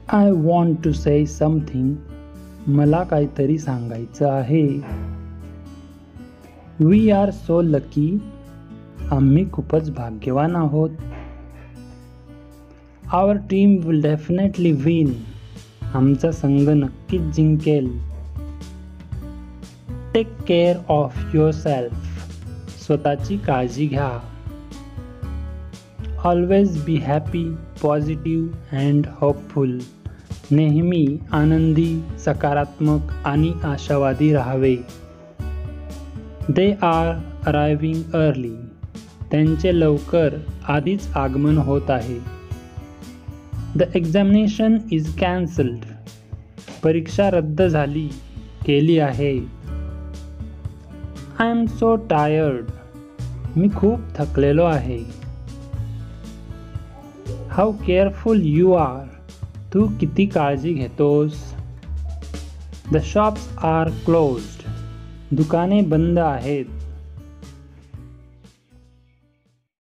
I want to say something. मला काहीतरी सांगायचं आहे. We are so lucky. आम्ही खूपच भाग्यवान आहोत. Our team will definitely win. आमचा संघ नक्कीच जिंकेल. Take care of yourself. स्वतःची काळजी घ्या. Always be happy, positive and hopeful. नेहमी आनंदी, सकारात्मक आणि आशावादी राहावे. They are arriving early. त्यांचे लवकर आधीच आगमन होत आहे. The examination is cancelled. परीक्षा रद्द केली आहे. I am so tired. मी खूप थकलेलो आहे. How careful you are. तू किती काळजी घेतोस. The shops are closed. दुकाने बंद आहेत.